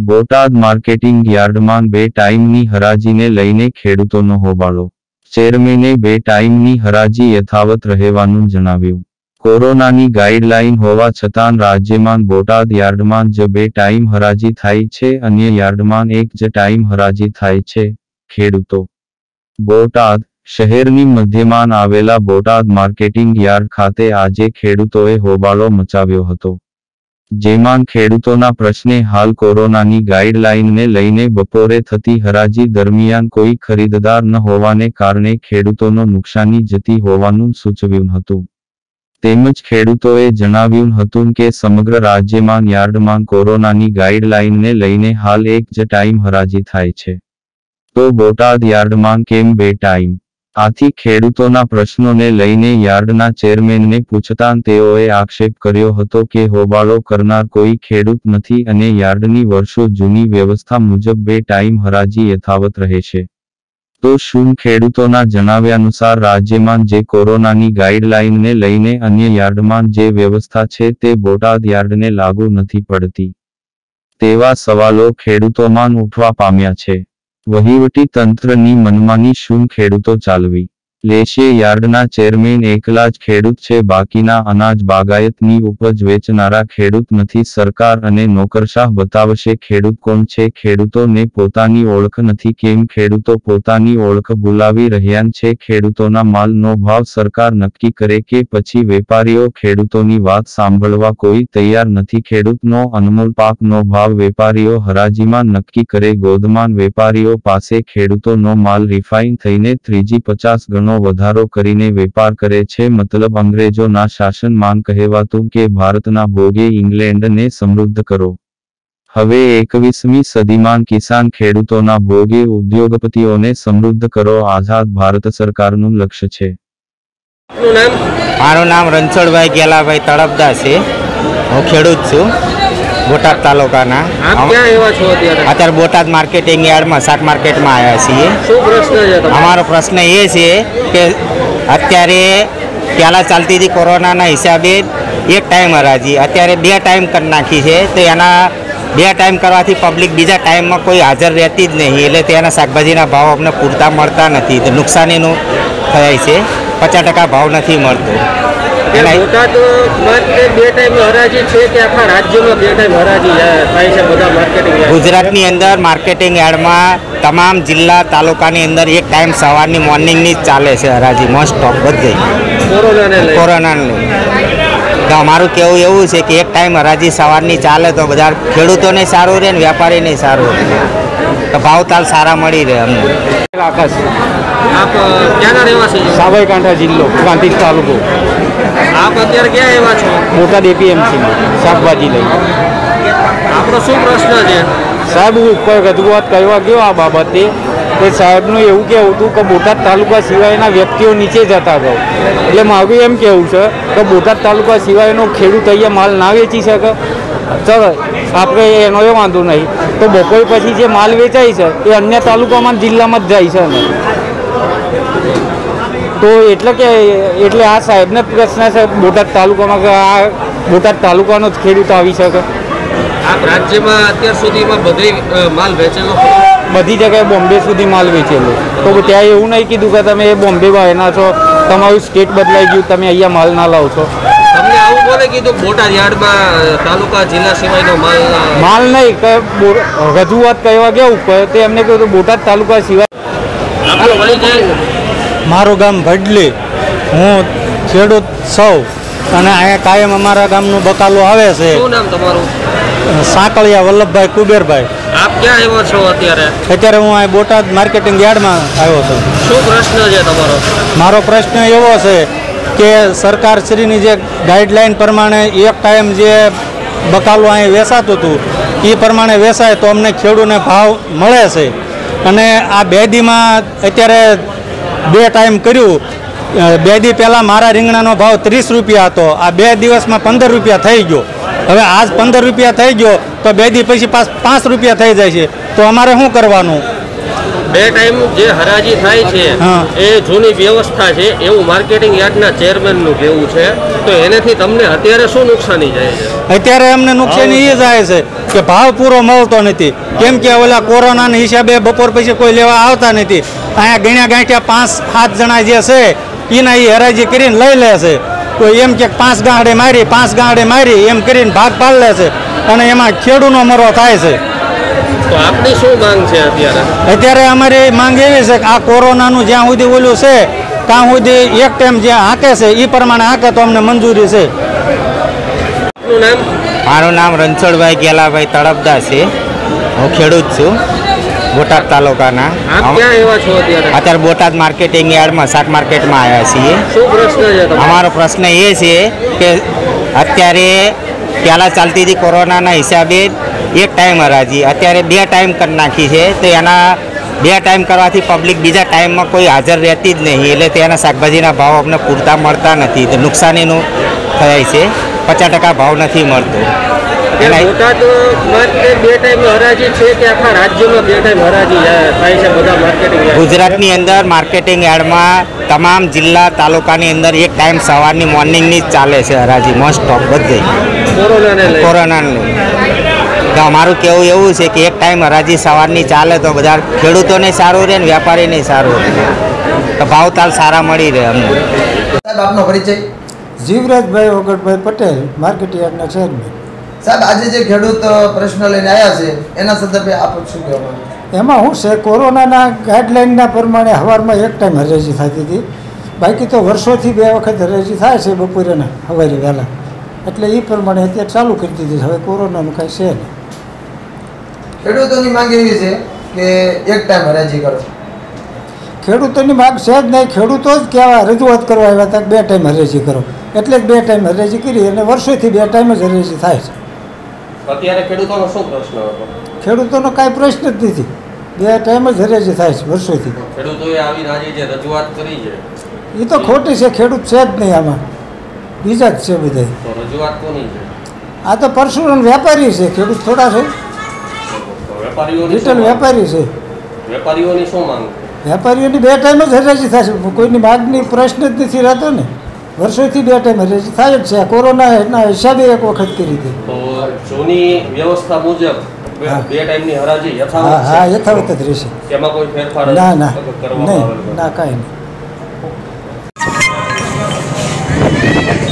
Botad marketing યાર્ડમાં બે ટાઈમની હરાજીને લઈને ખેડૂતોનો હોબાળો. ચેરમેને બે ટાઈમની હરાજી યથાવત રહેવાનું જણાવ્યું. કોરોનાની ગાઈડલાઈન હોવા છતાં રાજ્યમાં બોટાદ યાર્ડમાં જ બે ટાઈમ હરાજી થાય છે, અન્ય યાર્ડમાં એક જ ટાઈમ હરાજી થાય છે. ખેડૂતો. બોટાદ શહેરની મધ્યમાં આવેલા બોટાદ માર્કેટિંગ યાર્ડ ખાતે આજે ખેડૂતોએ હોબાળો મચાવ્યો હતો. જેમાં ખેડૂતોના પ્રશ્ને હાલ કોરોનાની ગાઈડલાઈનને લઈને બપોરે થતી હરાજી દરમિયાન કોઈ ખરીદદાર ન હોવાને કારણે ખેડૂતોનો નુકસાની જતી હોવાનું સૂચવ્યું હતું. તેમજ ખેડૂતોએ જણાવ્યું હતું કે સમગ્ર રાજ્યમાં યાર્ડમાં કોરોનાની ગાઈડલાઈનને લઈને હાલ એક જ ટાઈમ હરાજી થાય છે, તો બોટાદ યાર્ડમાં કેમ બે ટાઈમ? આથી ખેડૂતોના પ્રશ્નોને લઈને યાર્ડના ચેરમેનને પૂછતાં તેઓએ આક્ષેપ કર્યો હતો કે હોબાળો કરનાર કોઈ ખેડૂત નથી અને યાર્ડની વર્ષો જૂની વ્યવસ્થા મુજબ બે ટાઈમ હરાજી યથાવત રહેશે. તો શું ખેડૂતોના જણાવ્યાનુસાર રાજ્યમાં જે કોરોનાની ગાઈડલાઈનને લઈને અન્ય યાર્ડમાં જે વ્યવસ્થા છે તે બોટાદ યાર્ડને લાગુ નથી પડતી? તેવા સવાલો ખેડૂતોમાં ઉઠવા પામ્યા છે. વહીવટી તંત્રની મનમાની શું ખેડૂતો ચાલવી લેશે? યાર્ડના ચેરમેન એકલા જ ખેડૂત છે, બાકીના અનાજ બાગાયતની ઉપજ વેચનારા ખેડૂત નથી. સરકાર અને નોકરશાહ બતાવશે ખેડૂત કોણ છે. ખેડૂતોને પોતાની ઓળખ નથી, કેમ ખેડૂતો પોતાની ઓળખ ભૂલાવી રહ્યા છે? ખેડૂતોના માલનો ભાવ સરકાર નક્કી કરે કે પછી વેપારીઓ? ખેડૂતોની વાત સાંભળવા કોઈ તૈયાર નથી. ખેડૂતનો અનમોલ પાકનો ભાવ વેપારીઓ હરાજીમાં નક્કી કરે. ગોદામ વેપારીઓ પાસે ખેડૂતોનો માલ રિફાઇન થઈને 3-50 ગણો વધારો કરીને વેપાર કરે છે. મતલબ અંગ્રેજોના શાસનમાં કહેવાતું કે ભારતના ભોગે ઇંગ્લેન્ડને સમૃદ્ધ કરો. હવે 21મી સદીમાં કિસાન ખેડૂતોના ભોગે ઉદ્યોગપતિઓને સમૃદ્ધ કરો. આઝાદ ભારત સરકારનું લક્ષ્ય છે. મારું નામ રણછોડભાઈ ગેલાભાઈ તળપદા છે. હું ખેડૂત છું, બોટાદ તાલુકાના. અત્યારે બોટાદ માર્કેટિંગ યાર્ડમાં શાક માર્કેટમાં આવ્યા છીએ. શું પ્રશ્ન છે? અમારો પ્રશ્ન એ છે કે અત્યારે પહેલાં ચાલતી હતી કોરોનાના હિસાબે એક ટાઈમ હરાજી, અત્યારે બે ટાઈમ કરી નાખી છે. તો એના બે ટાઈમ કરવાથી પબ્લિક બીજા ટાઈમમાં કોઈ હાજર રહેતી જ નહીં, એટલે તેના શાકભાજીના ભાવ અમને પૂરતા મળતા નથી. તો નુકસાનીનું થાય છે. 50% ભાવ નથી મળતો. ગુજરાતની અંદર માર્કેટિંગ યાર્ડમાં તમામ જિલ્લા તાલુકાની અંદર એક ટાઈમ સવારની મોર્નિંગની જ ચાલે છે હરાજી, મોસ્ટ ઓફ બધે કોરોનાને. તો અમારું કહેવું એવું છે કે એક ટાઈમ હરાજી સવારની ચાલે તો બધા ખેડૂતોને સારું રહે ને વેપારીને સારું રહે, તો ભાવતાલ સારા મળી રહે અમને. આકાશ, આપ ક્યાંના રહેવાસી છો? સાબરકાંઠા જિલ્લો, ગાંધી તાલુકો. આપ અત્યારે ક્યાં આવ્યા છો? બોટાદ એપીએમસીમાં શાકભાજી લઈ. આપણો શું પ્રશ્ન છે? સાહેબ, હું ઉપર રજૂઆત કરવા ગયો આ બાબતે, તે સાહેબનું એવું કહેવું હતું કે બોટાદ તાલુકા સિવાયના વ્યક્તિઓ નીચે જતા ગયો. એટલે મારું એમ કહેવું છે કે બોટાદ તાલુકા સિવાયનો ખેડૂત અહીંયા માલ ના વેચી શકે. ચલો, આપણે એનો એ વાંધો નહીં, તો બપોર પછી જે માલ વેચાય છે એ અન્ય તાલુકામાં જિલ્લામાં જ જાય છે ને. તો એટલે આ સાહેબને પ્રશ્ન છે બોટાદ તાલુકામાં કે આ બોટાદ તાલુકાનો જ ખેડૂત આવી શકે. આપ રાજ્યમાં અત્યાર સુધીમાં બધે માલ વેચેલો? બધી જગ્યાએ બોમ્બે સુધી માલ વેચેલો. તો ત્યાં એવું નહીં કીધું કે તમે બોમ્બેમાં એના છો, તમારું સ્ટેટ બદલાઈ ગયું, તમે અહીંયા માલ ના લાવો છો. તમને આવું બોલે કીધું બોટાદ યાર્ડમાં તાલુકા જિલ્લા સિવાયનો માલ નહીં કે રજૂઆત કરવા ગયા ઉપર તે એમને કહ્યું બોટાદ તાલુકા સિવાય. મારું ગામ ભડલી, હું ખેડૂત સૌ અને અહીંયા કાયમ અમારા ગામનું બકાલું આવે છે. શું નામ તમારું? સાંકળિયા વલ્લભભાઈ કુબેરભાઈ. આપ ક્યાં આવ્યો છો અત્યારે? અત્યારે હું અહીં બોટાદ માર્કેટિંગ યાર્ડમાં આવ્યો છું. શું પ્રશ્ન છે તમારો? મારો પ્રશ્ન એવો છે કે સરકારશ્રીની જે ગાઈડલાઈન પ્રમાણે એક ટાઈમ જે બકાલું અહીં વેચાતું હતું એ પ્રમાણે વેચાય તો અમને ખેડૂતને ભાવ મળે છે. અને આ બે દીમાં અત્યારે બે ટાઈમ કર્યું. 2 દી પહેલાં મારા રીંગણાનો ભાવ 30 રૂપિયા હતો, આ 2 દિવસમાં 15 રૂપિયા થઈ ગયો. હવે આજ 15 રૂપિયા થઈ ગયો તો 2 દી પછી 5 રૂપિયા થઈ જાય છે. તો અમારે શું કરવાનું? બે ટાઈમ જે હરાજી થાય છે હા. એ જૂની વ્યવસ્થા છે એવું માર્કેટિંગ યાર્ડના ચેરમેનનું કહેવું છે. તો એનાથી તમને અત્યારે શું નુકસાની જાય છે? અત્યારે અમને નુકસાની એ જાય છે કે ભાવ પૂરો મળતો નથી. કેમ કે ઓલા કોરોનાના હિસાબે બપોર પછી કોઈ લેવા આવતા નથી. અહીંયા ગણ્યા ગાંઠ્યા 5-7 જણા જે છે એના એ હરાજી કરીને લઈ લે છે. તો એમ કે 5 ગાંઠે મારી એમ કરીને ભાગ પાડી લે છે અને એમાં ખેડૂતનો મરો થાય છે. તો આપની શું માંગ છે અત્યારે? અત્યારે અમારી માંગ એવી છે કે આ કોરોનાનું જ્યાં સુધી ઓલું છે ત્યાં સુધી એક ટાઈમ જ્યાં હાંકે છે એ પ્રમાણે હાંકે તો અમને મંજૂરી છે. આપનું નામ? મારું નામ રણછોડભાઈ ગેલાભાઈ તળપદા છે. હું ખેડૂત છું બોટાદ તાલુકાના. આપ ક્યાં એવા છો અત્યારે? અત્યારે બોટાદ માર્કેટિંગ યાર્ડમાં શાક માર્કેટમાં આવ્યા છીએ. શું પ્રશ્ન છે તમારો? અમારો પ્રશ્ન એ છે કે અત્યારે પહેલાં ચાલતી હતી કોરોનાના હિસાબે એક ટાઈમ હરાજી, અત્યારે 2 ટાઈમ કરી નાખી છે. તો એના 2 ટાઈમ કરવાથી પબ્લિક બીજા ટાઈમમાં કોઈ હાજર રહેતી જ નહીં, એટલે તેના શાકભાજીના ભાવ અમને પૂરતા મળતા નથી. તો નુકસાનીનું થાય છે. 50% ભાવ નથી મળતો. એના બોટાદ માર્કેટ 2 ટાઈમ હરાજી છે કે આખા રાજ્યમાં 2 ટાઈમ હરાજી થાય છે બધા માર્કેટિંગ યાર્ડ? ગુજરાતની અંદર માર્કેટિંગ યાર્ડમાં તમામ જિલ્લા તાલુકાની અંદર એક ટાઈમ સવારની મોર્નિંગની જ ચાલે છે હરાજી, મોસ્ટ ઓફ બધે કોરોનાને તો અમારું કહેવું એવું છે કે એક ટાઈમ હરાજી સવારની ચાલે તો બધા ખેડૂતોને સારું રહે ને વેપારીને સારું રહે, તો ભાવતાલ સારા મળી રહે અમને. સાહેબ આપનો પરિચય? જીવરાજભાઈ ઓગણભાઈ પટેલ, માર્કેટ યાર્ડના ચેરમેન. સાહેબ આજે જે ખેડૂત પ્રશ્ન લઈને આવ્યા છે એના સંદર્ભે આપ શું કહેવા માંગો? એમાં શું છે, કોરોનાના ગાઈડલાઇનના પ્રમાણે સવારમાં એક ટાઈમ હરાજી થતી હતી. બાકી તો વર્ષોથી 2 વખત હરાજી થાય છે બપોરેના સવારે વહેલા. એટલે એ પ્રમાણે અત્યારે ચાલુ કરી દીધી. હવે કોરોનાનું કાંઈ છે નહીં. ખેડૂતોની માંગ એવી છે કે એક ટાઈમ હરાજી કરો. ખેડૂતોની માંગ છે જ નહીં. ખેડૂતો જ કહેવા રજૂઆત કરવા આવ્યા હતા કે 2 ટાઈમ હરાજી કરો. એટલે જ 2 ટાઈમ હરાજી કરી અને વર્ષોથી 2 ટાઈમ જ હરાજી થાય છે. અત્યારે ખેડૂતોનો શું પ્રશ્ન હતો? ખેડૂતોનો કાંઈ પ્રશ્ન જ નથી. 2 ટાઈમ જ હરાજી થાય છે વર્ષોથી. ખેડૂતોએ આવીને આજે જે રજૂઆત કરી છે એ તો ખોટી છે. ખેડૂત છે જ નહીં આમાં, બીજા જ છે બધા. તો રજૂઆત કોની છે? આ તો પરશુરામ વેપારી છે, ખેડૂત થોડા છે. વેપારીઓની રિટેલ શું માંગ? વેપારી છે. વેપારીઓની શું માંગ? વેપારીઓની 2 ટાઈમ જ હરાજી થશે. કોઈની માગની પ્રશ્ન જ નથી રહેતો ને. વર્ષોથી 2 ટાઈમ હરાજી થાય જ છે. કોરોનાના હિસાબે એક વખત કરી હતી. તો જૂની વ્યવસ્થા મુજબ હા. 2 ટાઈમની હરાજી હા યથાવત હા, છે? યથાવત જ રહેશે. એમાં કોઈ ફેરફાર ના ના કરવામાં આવેલ નહીં, નથી? ના કાંઈ નહીં.